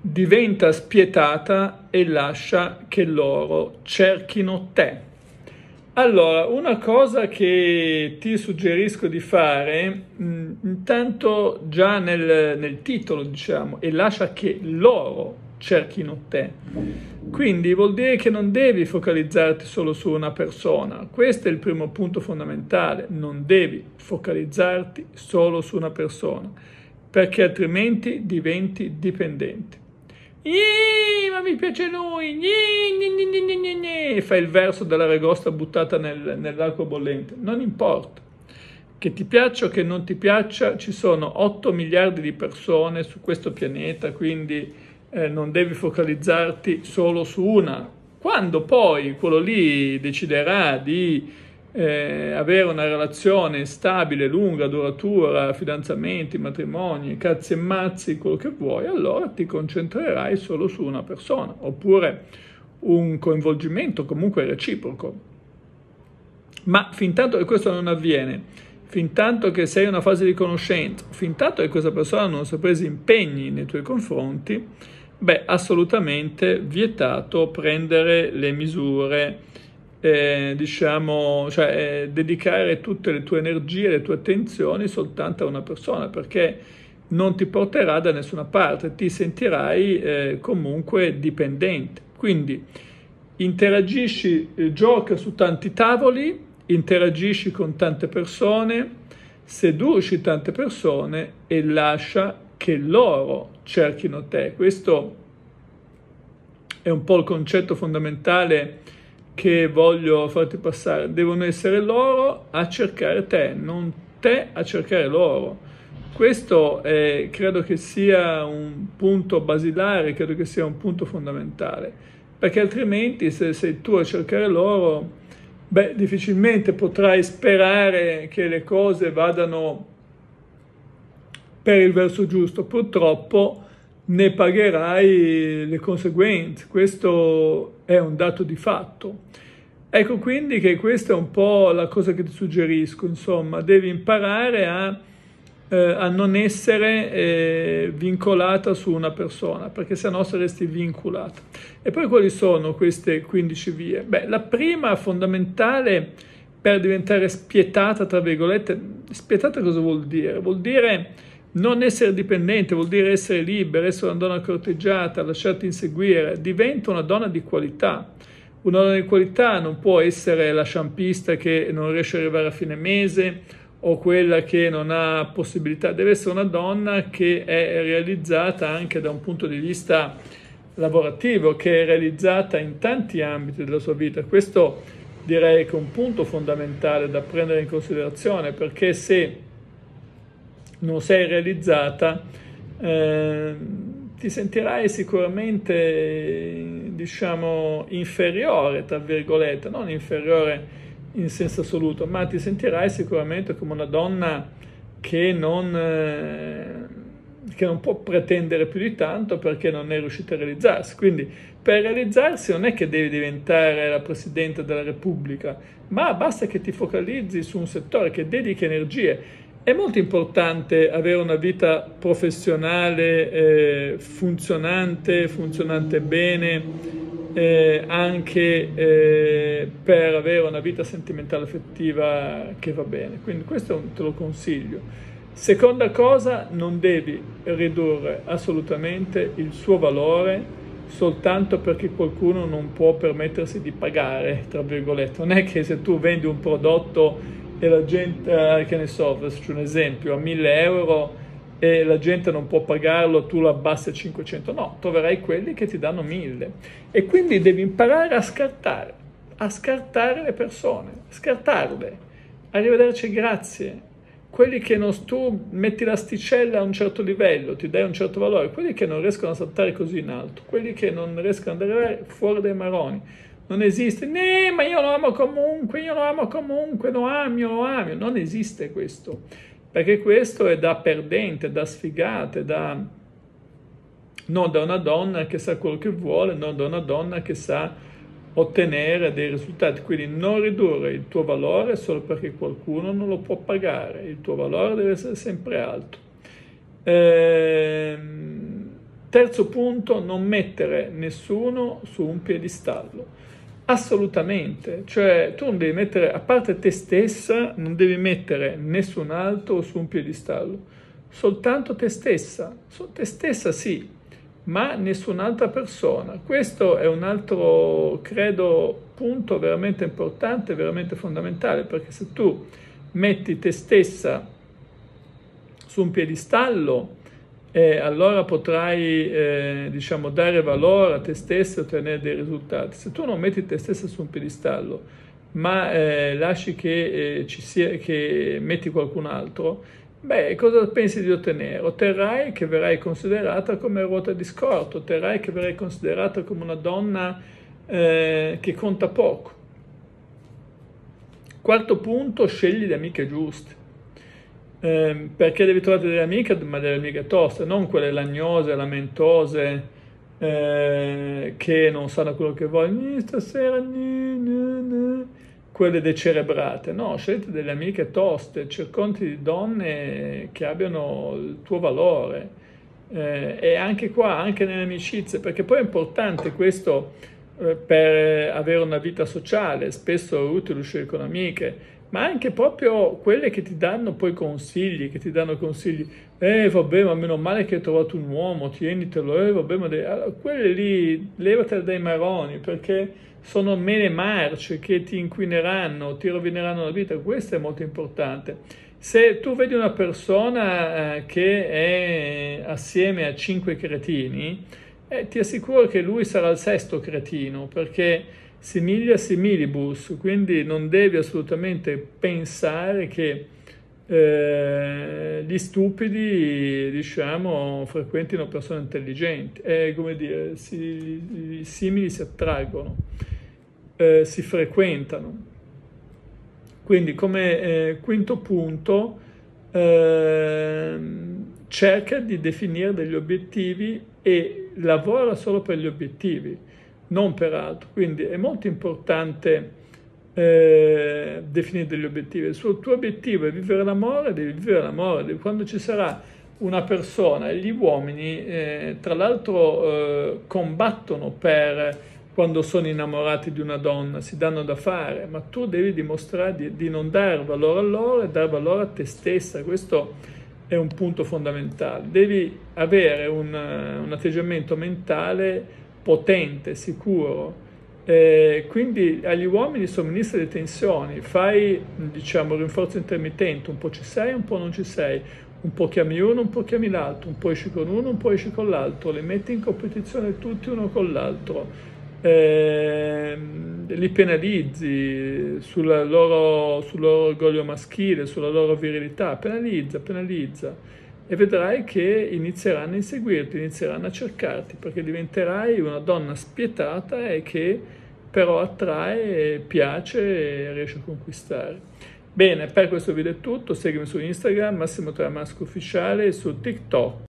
diventa spietata e lascia che loro cerchino te. Allora, una cosa che ti suggerisco di fare, intanto già nel titolo diciamo, e lascia che loro cerchino te. Quindi vuol dire che non devi focalizzarti solo su una persona. Questo è il primo punto fondamentale. Non devi focalizzarti solo su una persona, perché altrimenti diventi dipendente. Ma mi piace lui, e fai il verso della ragosta buttata nell'acqua bollente. Non importa, che ti piaccia o che non ti piaccia, ci sono 8 miliardi di persone su questo pianeta, quindi non devi focalizzarti solo su una. Quando poi quello lì deciderà di avere una relazione stabile, lunga, duratura, fidanzamenti, matrimoni, cazzi e mazzi, quello che vuoi, allora ti concentrerai solo su una persona, oppure un coinvolgimento comunque reciproco. Ma fin tanto che questo non avviene, fin tanto che sei in una fase di conoscenza, fin tanto che questa persona non si è presa impegni nei tuoi confronti, assolutamente vietato prendere le misure, dedicare tutte le tue energie, le tue attenzioni soltanto a una persona, perché non ti porterà da nessuna parte, ti sentirai comunque dipendente. Quindi interagisci, gioca su tanti tavoli, interagisci con tante persone, seduci tante persone e lascia che loro cerchino te. Questo è un po' il concetto fondamentale che voglio farti passare. Devono essere loro a cercare te, non te a cercare loro. Questo credo che sia un punto basilare, credo che sia un punto fondamentale, perché altrimenti se sei tu a cercare loro, difficilmente potrai sperare che le cose vadano per il verso giusto. Purtroppo ne pagherai le conseguenze, questo è un dato di fatto. Ecco quindi che questa è un po' la cosa che ti suggerisco, insomma, devi imparare a non essere vincolata su una persona, perché sennò saresti vincolata. E poi quali sono queste 15 vie? La prima fondamentale per diventare spietata, tra virgolette, spietata cosa vuol dire? Vuol dire non essere dipendente, vuol dire essere libera, essere una donna corteggiata, lasciarti inseguire, diventa una donna di qualità. Una donna di qualità non può essere la sciampista che non riesce ad arrivare a fine mese o quella che non ha possibilità, deve essere una donna che è realizzata anche da un punto di vista lavorativo, che è realizzata in tanti ambiti della sua vita. Questo direi che è un punto fondamentale da prendere in considerazione, perché se non sei realizzata, ti sentirai sicuramente, diciamo, inferiore, tra virgolette, non inferiore in senso assoluto, ma ti sentirai sicuramente come una donna che non può pretendere più di tanto perché non è riuscita a realizzarsi. Quindi per realizzarsi non è che devi diventare la Presidente della Repubblica, ma basta che ti focalizzi su un settore, che dedichi energie. È molto importante avere una vita professionale funzionante bene, anche per avere una vita sentimentale affettiva che va bene. Quindi questo te lo consiglio. Seconda cosa, non devi ridurre assolutamente il suo valore soltanto perché qualcuno non può permettersi di pagare, tra virgolette. Non è che se tu vendi un prodotto e la gente, che ne so, faccio un esempio, a 1.000 euro e la gente non può pagarlo, tu lo abbassi a 500. No, troverai quelli che ti danno 1.000. E quindi devi imparare a scartare le persone, scartarle. Arrivederci, grazie. Quelli che tu metti l'asticella a un certo livello, ti dai un certo valore, quelli che non riescono a saltare così in alto, quelli che non riescono ad arrivare fuori dai maroni. Non esiste, ma io lo amo comunque, lo amo. Non esiste questo, perché questo è da perdente, da sfigate, non da una donna che sa quello che vuole, non da una donna che sa ottenere dei risultati. Quindi non ridurre il tuo valore solo perché qualcuno non lo può pagare, il tuo valore deve essere sempre alto. Terzo punto, non mettere nessuno su un piedistallo. Assolutamente, cioè tu non devi mettere, a parte te stessa, non devi mettere nessun altro su un piedistallo, soltanto te stessa. Te stessa sì, ma nessun'altra persona. Questo è un altro, credo, punto veramente importante, veramente fondamentale, perché se tu metti te stessa su un piedistallo, allora potrai diciamo, dare valore a te stesso e ottenere dei risultati. Se tu non metti te stesso su un piedistallo, ma lasci che metti qualcun altro, beh, cosa pensi di ottenere? Otterrai che verrai considerata come ruota di scorta, otterrai che verrai considerata come una donna che conta poco. Quarto punto, scegli le amiche giuste. Perché devi trovare delle amiche, ma delle amiche toste, non quelle lagnose, lamentose, che non sanno quello che vogliono, stasera, quelle decerebrate. No, scegliete delle amiche toste, cercati di donne che abbiano il tuo valore. E anche qua, anche nelle amicizie, perché poi è importante questo per avere una vita sociale, spesso è utile uscire con amiche, ma anche proprio quelle che ti danno poi consigli, che ti danno consigli, vabbè, ma meno male che hai trovato un uomo, tienitelo, vabbè, ma allora, quelle lì, levatele dai maroni, perché sono mele marce che ti inquineranno, ti rovineranno la vita, questo è molto importante. Se tu vedi una persona che è assieme a 5 cretini, ti assicuro che lui sarà il sesto cretino, perché similia similibus, quindi non devi assolutamente pensare che gli stupidi, diciamo, frequentino persone intelligenti. È come dire, i simili si attraggono, si frequentano. Quindi come quinto punto, cerca di definire degli obiettivi e lavora solo per gli obiettivi, non per altro. Quindi è molto importante definire degli obiettivi. Il tuo obiettivo è vivere l'amore, devi vivere l'amore. Quando ci sarà una persona, e gli uomini tra l'altro combattono per quando sono innamorati di una donna, si danno da fare, ma tu devi dimostrare di non dare valore a loro e dare valore a te stessa. Questo è un punto fondamentale. Devi avere un atteggiamento mentale potente, sicuro. Quindi agli uomini somministra le tensioni, fai, diciamo, rinforzo intermittente, un po' ci sei, un po' non ci sei, un po' chiami uno, un po' chiami l'altro, un po' esci con uno, un po' esci con l'altro, li metti in competizione tutti uno con l'altro. Li penalizzi sul loro orgoglio maschile, sulla loro virilità, penalizza e vedrai che inizieranno a inseguirti, inizieranno a cercarti, perché diventerai una donna spietata e che però attrae, piace e riesce a conquistare. Bene, per questo video è tutto, seguimi su Instagram, Massimo Tramasco Ufficiale, e su TikTok.